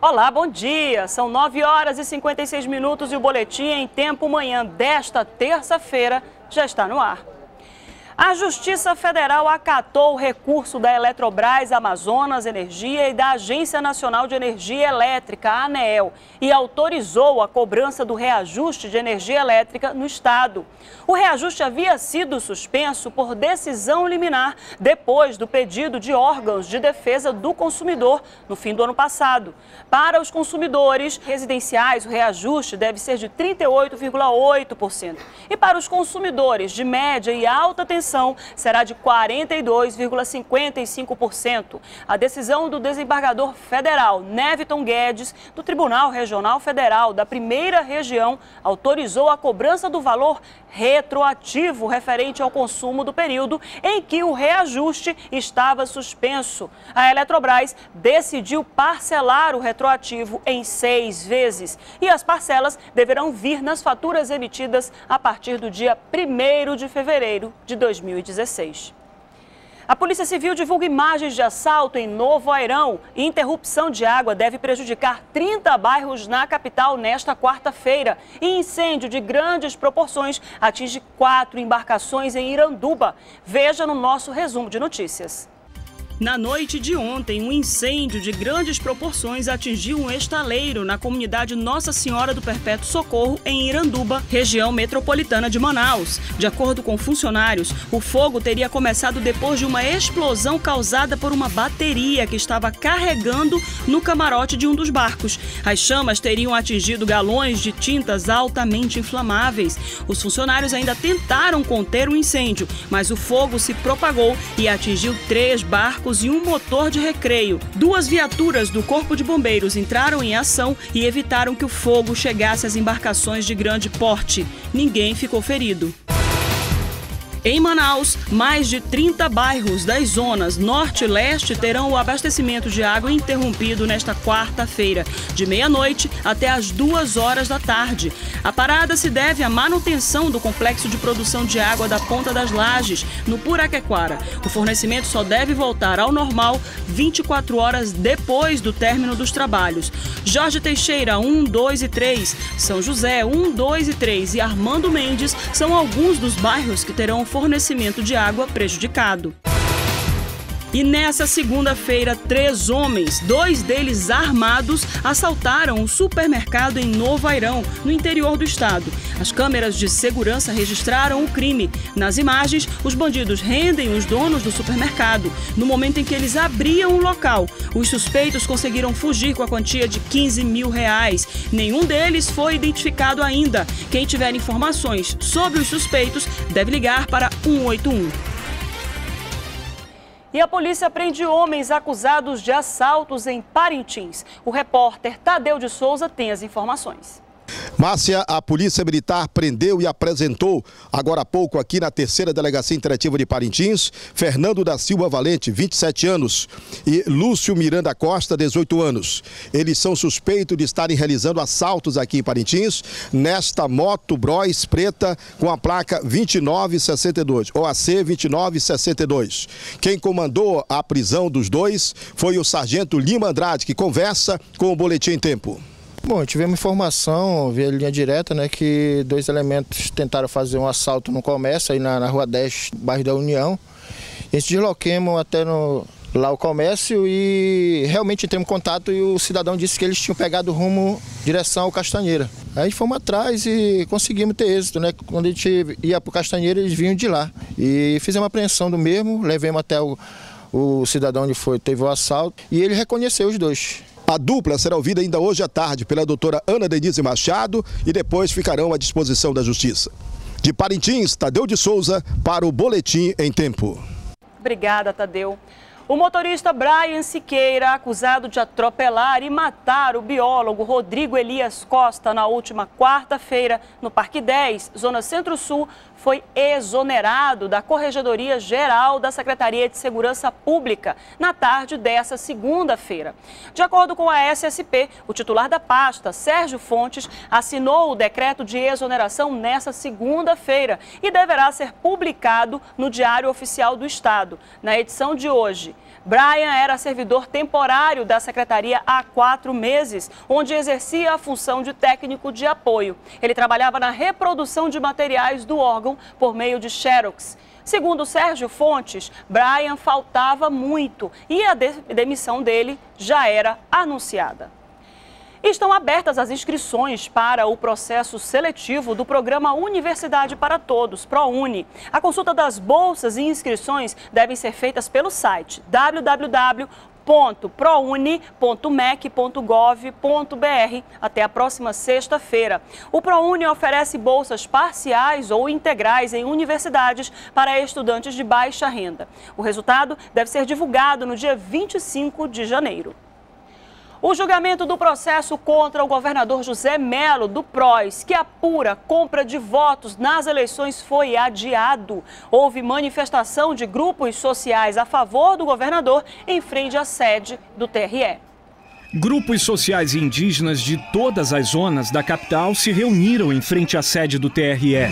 Olá, bom dia. São 9 horas e 56 minutos e o Boletim em Tempo Manhã desta terça-feira já está no ar. A Justiça Federal acatou o recurso da Eletrobras Amazonas Energia e da Agência Nacional de Energia Elétrica, a ANEEL, e autorizou a cobrança do reajuste de energia elétrica no estado. O reajuste havia sido suspenso por decisão liminar depois do pedido de órgãos de defesa do consumidor no fim do ano passado. Para os consumidores residenciais, o reajuste deve ser de 38,8%. E para os consumidores de média e alta tensão, será de 42,55%. A decisão do desembargador federal Neviton Guedes, do Tribunal Regional Federal da Primeira Região, autorizou a cobrança do valor retroativo referente ao consumo do período em que o reajuste estava suspenso. A Eletrobras decidiu parcelar o retroativo em 6 vezes e as parcelas deverão vir nas faturas emitidas a partir do dia 1º de fevereiro de 2016. A Polícia Civil divulga imagens de assalto em Novo Airão. Interrupção de água deve prejudicar 30 bairros na capital nesta quarta-feira. E incêndio de grandes proporções atinge 4 embarcações em Iranduba. Veja no nosso resumo de notícias. Na noite de ontem, um incêndio de grandes proporções atingiu um estaleiro na comunidade Nossa Senhora do Perpétuo Socorro, em Iranduba, região metropolitana de Manaus. De acordo com funcionários, o fogo teria começado depois de uma explosão causada por uma bateria que estava carregando no camarote de um dos barcos. As chamas teriam atingido galões de tintas altamente inflamáveis. Os funcionários ainda tentaram conter o incêndio, mas o fogo se propagou e atingiu 3 barcos e um motor de recreio. 2 viaturas do Corpo de Bombeiros entraram em ação e evitaram que o fogo chegasse às embarcações de grande porte. Ninguém ficou ferido. Em Manaus, mais de 30 bairros das zonas norte e leste terão o abastecimento de água interrompido nesta quarta-feira, de meia-noite até as 2 horas da tarde. A parada se deve à manutenção do complexo de produção de água da Ponta das Lajes, no Puraquequara. O fornecimento só deve voltar ao normal 24 horas depois do término dos trabalhos. Jorge Teixeira, 1, 2 e 3, São José, 1, 2 e 3 e Armando Mendes são alguns dos bairros que terão fornecimento de água prejudicado. E nessa segunda-feira, 3 homens, 2 deles armados, assaltaram um supermercado em Novo Airão, no interior do estado. As câmeras de segurança registraram o crime. Nas imagens, os bandidos rendem os donos do supermercado. No momento em que eles abriam o local, os suspeitos conseguiram fugir com a quantia de R$15 mil. Nenhum deles foi identificado ainda. Quem tiver informações sobre os suspeitos deve ligar para 181. E a polícia prende homens acusados de assaltos em Parintins. O repórter Tadeu de Souza tem as informações. Márcia, a Polícia Militar prendeu e apresentou agora há pouco aqui na 3ª Delegacia Interativa de Parintins, Fernando da Silva Valente, 27 anos, e Lúcio Miranda Costa, 18 anos. Eles são suspeitos de estarem realizando assaltos aqui em Parintins, nesta moto Bros preta com a placa 2962, OAC 2962. Quem comandou a prisão dos dois foi o sargento Lima Andrade, que conversa com o Boletim em Tempo. Bom, tivemos informação via linha direta, né, que 2 elementos tentaram fazer um assalto no comércio, aí na Rua 10, bairro da União. A gente desloquemos até lá o comércio e realmente entramos em contato e o cidadão disse que eles tinham pegado rumo direção ao Castanheira. Aí fomos atrás e conseguimos ter êxito, né? Quando a gente ia para o Castanheira, eles vinham de lá. E fizemos uma apreensão do mesmo, levemos até o cidadão onde teve o assalto e ele reconheceu os 2. A dupla será ouvida ainda hoje à tarde pela doutora Ana Denise Machado e depois ficarão à disposição da Justiça. De Parintins, Tadeu de Souza para o Boletim em Tempo. Obrigada, Tadeu. O motorista Brian Siqueira, acusado de atropelar e matar o biólogo Rodrigo Elias Costa na última quarta-feira no Parque 10, Zona Centro-Sul, foi exonerado da Corregedoria Geral da Secretaria de Segurança Pública na tarde dessa segunda-feira. De acordo com a SSP, o titular da pasta, Sérgio Fontes, assinou o decreto de exoneração nessa segunda-feira e deverá ser publicado no Diário Oficial do Estado. Na edição de hoje, Brian era servidor temporário da secretaria há 4 meses, onde exercia a função de técnico de apoio. Ele trabalhava na reprodução de materiais do órgão por meio de xerox. Segundo Sérgio Fontes, Brian faltava muito e a demissão dele já era anunciada. Estão abertas as inscrições para o processo seletivo do programa Universidade para Todos, ProUni. A consulta das bolsas e inscrições devem ser feitas pelo site www.prouni.mec.gov.br até a próxima sexta-feira. O ProUni oferece bolsas parciais ou integrais em universidades para estudantes de baixa renda. O resultado deve ser divulgado no dia 25 de janeiro. O julgamento do processo contra o governador José Melo, do PROS, que apura compra de votos nas eleições, foi adiado. Houve manifestação de grupos sociais a favor do governador em frente à sede do TRE. Grupos sociais e indígenas de todas as zonas da capital se reuniram em frente à sede do TRE.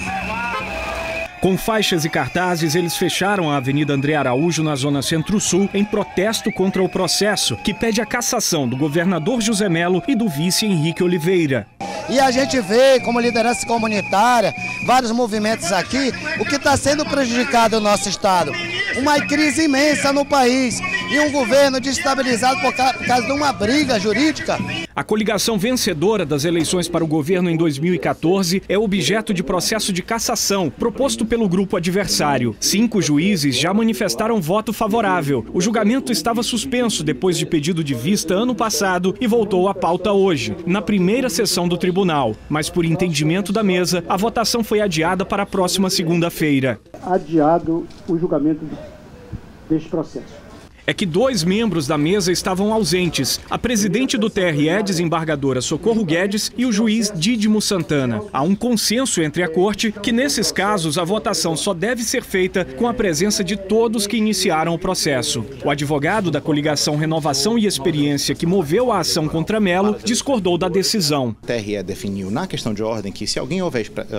Com faixas e cartazes, eles fecharam a Avenida André Araújo, na zona Centro-Sul, em protesto contra o processo, que pede a cassação do governador José Melo e do vice Henrique Oliveira. E a gente vê, como liderança comunitária, vários movimentos aqui, o que está sendo prejudicado no nosso estado. Uma crise imensa no país e um governo destabilizado por causa de uma briga jurídica. A coligação vencedora das eleições para o governo em 2014 é objeto de processo de cassação proposto pelo grupo adversário. 5 juízes já manifestaram voto favorável. O julgamento estava suspenso depois de pedido de vista ano passado e voltou à pauta hoje, na primeira sessão do tribunal. Mas por entendimento da mesa, a votação foi adiada para a próxima segunda-feira. Adiado o julgamento deste processo. É que 2 membros da mesa estavam ausentes, a presidente do TRE, desembargadora Socorro Guedes, e o juiz Dídimo Santana. Há um consenso entre a corte que, nesses casos, a votação só deve ser feita com a presença de todos que iniciaram o processo. O advogado da coligação Renovação e Experiência, que moveu a ação contra Melo, discordou da decisão. O TRE definiu na questão de ordem que se alguém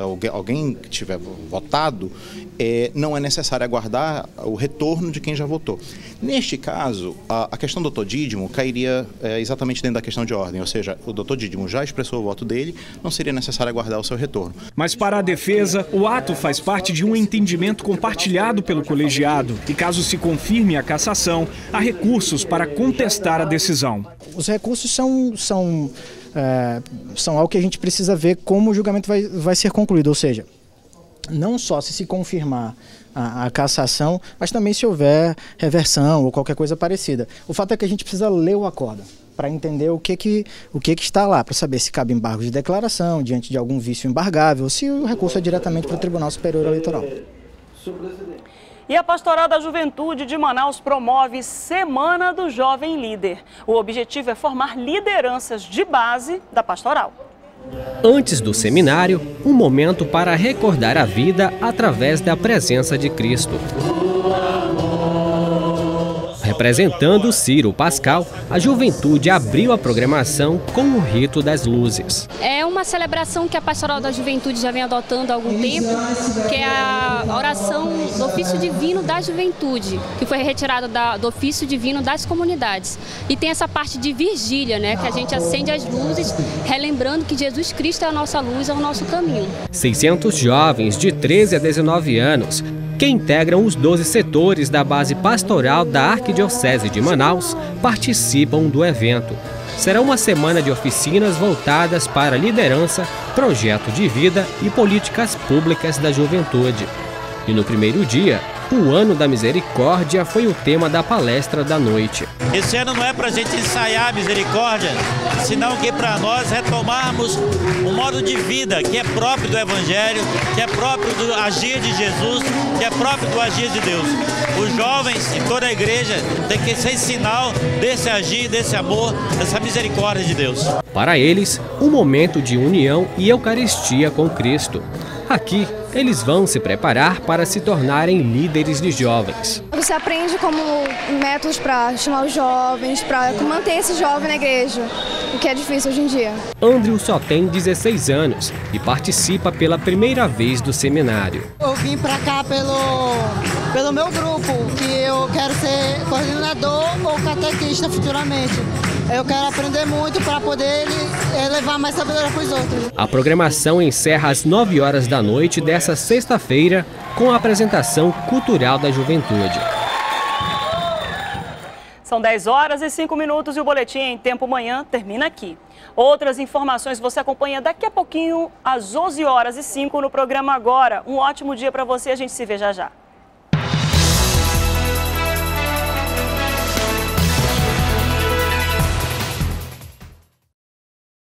tiver votado, não é necessário aguardar o retorno de quem já votou. Neste caso, a questão do Dr. Dídimo cairia exatamente dentro da questão de ordem, ou seja, o Dr. Dídimo já expressou o voto dele, não seria necessário aguardar o seu retorno. Mas para a defesa, o ato faz parte de um entendimento compartilhado pelo colegiado e, caso se confirme a cassação, há recursos para contestar a decisão. Os recursos são algo que a gente precisa ver como o julgamento vai ser concluído, ou seja, não só se confirmar a cassação, mas também se houver reversão ou qualquer coisa parecida. O fato é que a gente precisa ler o acórdão para entender o que está lá, para saber se cabe embargo de declaração diante de algum vício embargável, ou se o recurso é diretamente para o Tribunal Superior Eleitoral. E a Pastoral da Juventude de Manaus promove Semana do Jovem Líder. O objetivo é formar lideranças de base da pastoral. Antes do seminário, um momento para recordar a vida através da presença de Cristo. Representando Ciro Pascal, a juventude abriu a programação com o Rito das Luzes. É uma celebração que a Pastoral da Juventude já vem adotando há algum tempo, que é a oração do ofício divino da juventude, que foi retirada do ofício divino das comunidades. E tem essa parte de vigília, né, que a gente acende as luzes, relembrando que Jesus Cristo é a nossa luz, é o nosso caminho. 600 jovens de 13 a 19 anos, que integram os 12 setores da base pastoral da Arquidiocese de Manaus, participam do evento. Será uma semana de oficinas voltadas para liderança, projeto de vida e políticas públicas da juventude. E no primeiro dia, o Ano da Misericórdia foi o tema da palestra da noite. Esse ano não é para a gente ensaiar a misericórdia, senão que para nós retomarmos um modo de vida que é próprio do Evangelho, que é próprio do agir de Jesus, que é próprio do agir de Deus. Os jovens e toda a igreja tem que ser sinal desse agir, desse amor, dessa misericórdia de Deus. Para eles, um momento de união e Eucaristia com Cristo. Aqui, eles vão se preparar para se tornarem líderes de jovens. Você aprende como métodos para estimular os jovens, para manter esse jovem na igreja, o que é difícil hoje em dia. Andrew só tem 16 anos e participa pela primeira vez do seminário. Eu vim para cá pelo pelo meu grupo, que eu quero ser coordenador ou catequista futuramente. Eu quero aprender muito para poder levar mais sabedoria para os outros. A programação encerra às 9 horas da noite desta sexta-feira com a apresentação cultural da juventude. São 10 horas e 5 minutos e o Boletim em Tempo Manhã termina aqui. Outras informações você acompanha daqui a pouquinho, às 11 horas e 5 no programa Agora. Um ótimo dia para você, a gente se vê já já.